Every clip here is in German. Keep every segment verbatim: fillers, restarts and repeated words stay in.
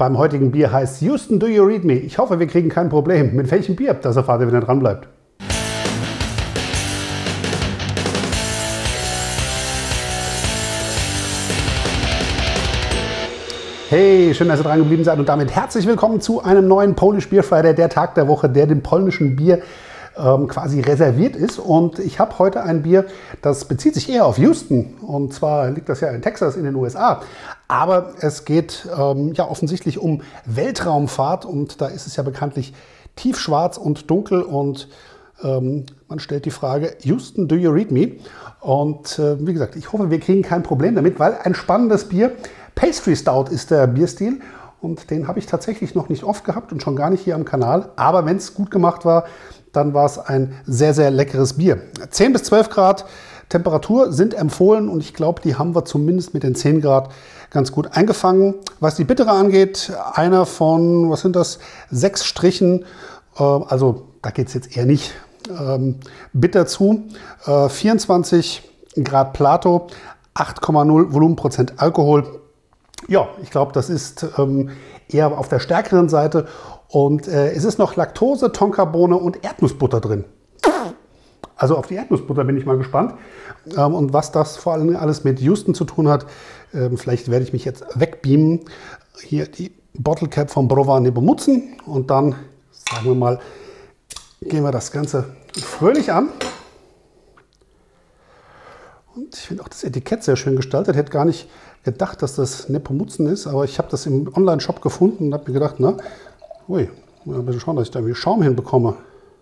beim heutigen Bier heißt Houston, do you read me? Ich hoffe, wir kriegen kein Problem. Mit welchem Bier? Das erfahrt ihr, wenn ihr dran bleibt. Hey, schön, dass ihr dran geblieben seid und damit herzlich willkommen zu einem neuen Polish Beer Friday, der Tag der Woche, der dem polnischen Bier ähm, quasi reserviert ist. Und ich habe heute ein Bier, das bezieht sich eher auf Houston. Und zwar liegt das ja in Texas in den U S A. Aber es geht ähm, ja offensichtlich um Weltraumfahrt und da ist es ja bekanntlich tiefschwarz und dunkel und ähm, man stellt die Frage, Houston, do you read me? Und äh, wie gesagt, ich hoffe, wir kriegen kein Problem damit, weil ein spannendes Bier, Pastry Stout ist der Bierstil und den habe ich tatsächlich noch nicht oft gehabt und schon gar nicht hier am Kanal. Aber wenn es gut gemacht war, dann war es ein sehr, sehr leckeres Bier. zehn bis zwölf Grad Temperatur sind empfohlen und ich glaube, die haben wir zumindest mit den zehn Grad ganz gut eingefangen. Was die Bittere angeht, einer von, was sind das, sechs Strichen, äh, also da geht es jetzt eher nicht ähm, bitter zu. Äh, vierundzwanzig Grad Plato, acht Komma null Volumenprozent Alkohol. Ja, ich glaube, das ist ähm, eher auf der stärkeren Seite. Und äh, es ist noch Laktose, Tonkabohne und Erdnussbutter drin. Also auf die Erdnussbutter bin ich mal gespannt. Ähm, und was das vor allem alles mit Houston zu tun hat, ähm, vielleicht werde ich mich jetzt wegbeamen. Hier die Bottle Cap vom Browar Nepomucen. Und dann, sagen wir mal, gehen wir das Ganze fröhlich an. Und ich finde auch das Etikett sehr schön gestaltet. Ich hätte gar nicht gedacht, dass das Nepomucen ist, aber ich habe das im Online-Shop gefunden und habe mir gedacht, na, ui, mal ein bisschen schauen, dass ich da irgendwie Schaum hinbekomme.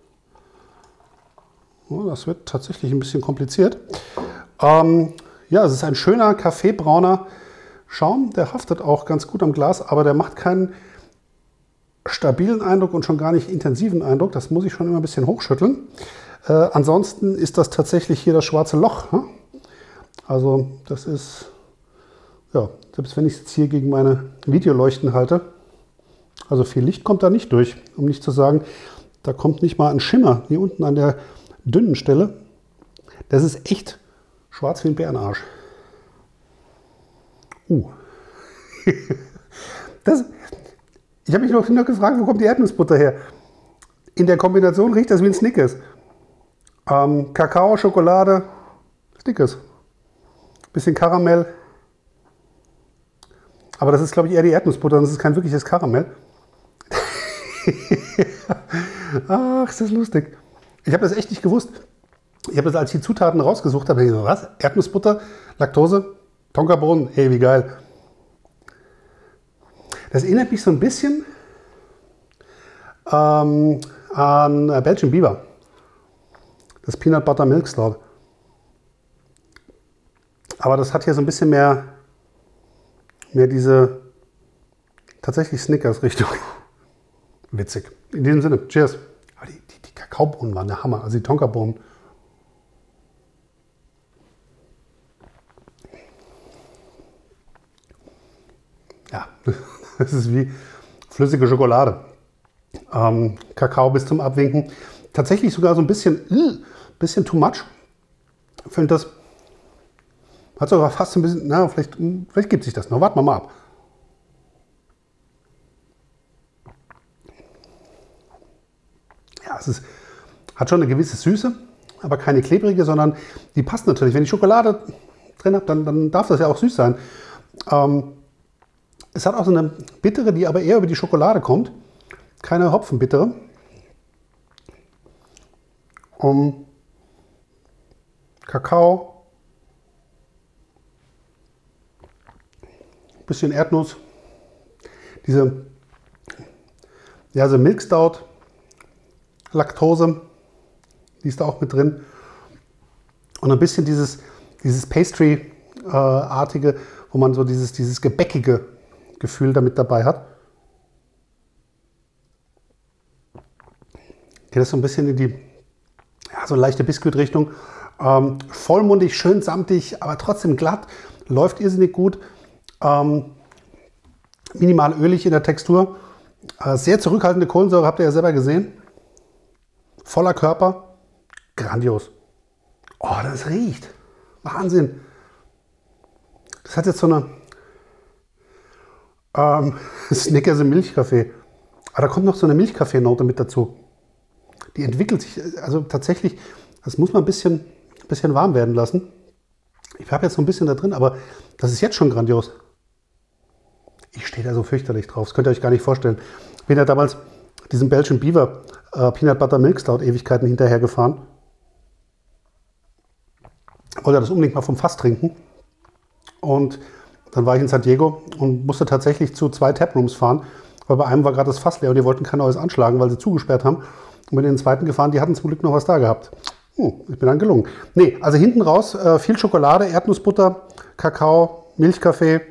Oh, das wird tatsächlich ein bisschen kompliziert. Ähm, ja, es ist ein schöner kaffeebrauner Schaum, der haftet auch ganz gut am Glas, aber der macht keinen stabilen Eindruck und schon gar nicht intensiven Eindruck. Das muss ich schon immer ein bisschen hochschütteln. Äh, ansonsten ist das tatsächlich hier das schwarze Loch. Hm? Also das ist, ja, selbst wenn ich es jetzt hier gegen meine Videoleuchten halte, also viel Licht kommt da nicht durch, um nicht zu sagen, da kommt nicht mal ein Schimmer hier unten an der dünnen Stelle. Das ist echt schwarz wie ein Bärenarsch. Uh. das, ich habe mich noch, noch gefragt, wo kommt die Erdnussbutter her? In der Kombination riecht das wie ein Snickers. Ähm, Kakao, Schokolade, Snickers. Bisschen Karamell. Aber das ist, glaube ich, eher die Erdnussbutter, das ist kein wirkliches Karamell. Ach, ist das lustig. Ich habe das echt nicht gewusst. Ich habe das, als ich die Zutaten rausgesucht habe, ich gedacht, was? Erdnussbutter, Laktose, Tonkabohnen, hey, wie geil. Das erinnert mich so ein bisschen ähm, an Belgian Beaver. Das Peanut Butter Milk Stout. Aber das hat hier so ein bisschen mehr, mehr diese tatsächlich Snickers-Richtung. Witzig. In diesem Sinne, cheers. Aber die, die, die Kakaobohnen waren der Hammer, also die Tonkabohnen. Ja, das ist wie flüssige Schokolade. Ähm, Kakao bis zum Abwinken. Tatsächlich sogar so ein bisschen, äh, bisschen too much. Ich finde das, hat sogar fast ein bisschen, na, vielleicht, vielleicht gibt sich das noch. Warten wir mal ab. Ja, es ist, hat schon eine gewisse Süße, aber keine klebrige, sondern die passt natürlich. Wenn ich Schokolade drin habe, dann, dann darf das ja auch süß sein. Ähm, es hat auch so eine bittere, die aber eher über die Schokolade kommt. Keine Hopfenbittere. Um, Kakao. Bisschen Erdnuss. Diese, ja, so Milk Stout. Laktose, die ist da auch mit drin. Und ein bisschen dieses, dieses Pastry-artige, wo man so dieses, dieses gebäckige Gefühl damit dabei hat. Geht das so ein bisschen in die, ja, so leichte Biskuitrichtung. Ähm, vollmundig, schön samtig, aber trotzdem glatt. Läuft irrsinnig gut. Ähm, minimal ölig in der Textur. Äh, sehr zurückhaltende Kohlensäure, habt ihr ja selber gesehen. Voller Körper, grandios. Oh, das riecht. Wahnsinn. Das hat jetzt so eine Ähm, Snickers im Milchkaffee. Aber da kommt noch so eine Milchkaffee-Note mit dazu. Die entwickelt sich, also tatsächlich, das muss man ein bisschen, ein bisschen warm werden lassen. Ich habe jetzt so ein bisschen da drin, aber das ist jetzt schon grandios. Ich stehe da so fürchterlich drauf, das könnt ihr euch gar nicht vorstellen. Ich bin ja damals diesen Belgian Beaver äh, Peanut Butter Milk Stout Ewigkeiten hinterher gefahren. Wollte das unbedingt mal vom Fass trinken. Und dann war ich in San Diego und musste tatsächlich zu zwei Taprooms fahren, weil bei einem war gerade das Fass leer und die wollten kein neues anschlagen, weil sie zugesperrt haben. Und bin in den zweiten gefahren, die hatten zum Glück noch was da gehabt. Hm, ich bin dann gelungen. Nee, also hinten raus äh, viel Schokolade, Erdnussbutter, Kakao, Milchkaffee.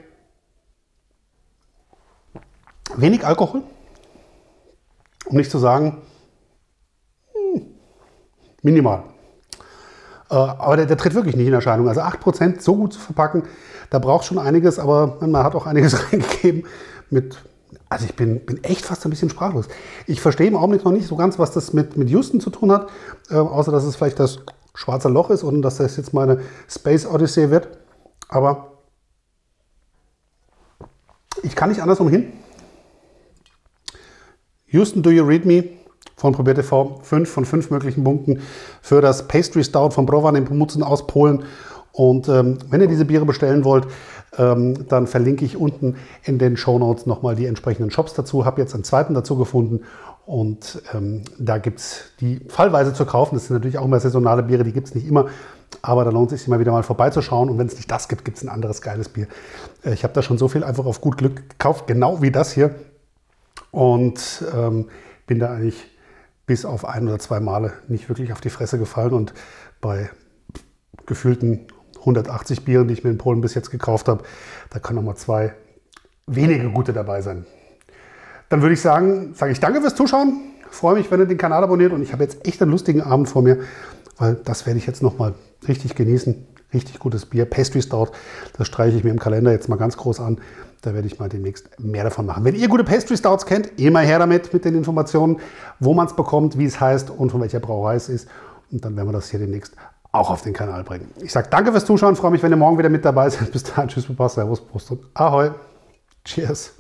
Wenig Alkohol, um nicht zu sagen, hm, minimal. Äh, aber der, der tritt wirklich nicht in Erscheinung. Also acht Prozent so gut zu verpacken, da braucht schon einiges, aber man hat auch einiges reingegeben. Mit, also ich bin, bin echt fast ein bisschen sprachlos. Ich verstehe im Augenblick noch nicht so ganz, was das mit, mit Houston zu tun hat, äh, außer dass es vielleicht das schwarze Loch ist und dass das jetzt meine Space Odyssey wird. Aber ich kann nicht anders umhin. Houston, Do You Read Me von Probier T V, fünf von fünf möglichen Punkten für das Pastry Stout von Browan in Pomocen aus Polen. Und ähm, wenn ihr diese Biere bestellen wollt, ähm, dann verlinke ich unten in den Shownotes nochmal die entsprechenden Shops dazu. Habe jetzt einen zweiten dazu gefunden und ähm, da gibt es die fallweise zu kaufen. Das sind natürlich auch immer saisonale Biere, die gibt es nicht immer. Aber da lohnt es sich immer wieder mal vorbeizuschauen. Und wenn es nicht das gibt, gibt es ein anderes geiles Bier. Äh, ich habe da schon so viel einfach auf gut Glück gekauft, genau wie das hier. Und ähm, bin da eigentlich bis auf ein oder zwei Male nicht wirklich auf die Fresse gefallen. Und bei gefühlten hundertachtzig Bieren, die ich mir in Polen bis jetzt gekauft habe, da können noch mal zwei wenige gute dabei sein. Dann würde ich sagen, sage ich danke fürs Zuschauen. Freue mich, wenn ihr den Kanal abonniert. Und ich habe jetzt echt einen lustigen Abend vor mir, weil das werde ich jetzt noch mal richtig genießen. Richtig gutes Bier, Pastry Stout. Das streiche ich mir im Kalender jetzt mal ganz groß an. Da werde ich mal demnächst mehr davon machen. Wenn ihr gute Pastry Stouts kennt, immer her damit mit den Informationen, wo man es bekommt, wie es heißt und von welcher Brauerei es ist. Und dann werden wir das hier demnächst auch auf den Kanal bringen. Ich sage danke fürs Zuschauen, freue mich, wenn ihr morgen wieder mit dabei seid. Bis dahin, tschüss, Papa, Servus, Prost und Ahoi. Cheers.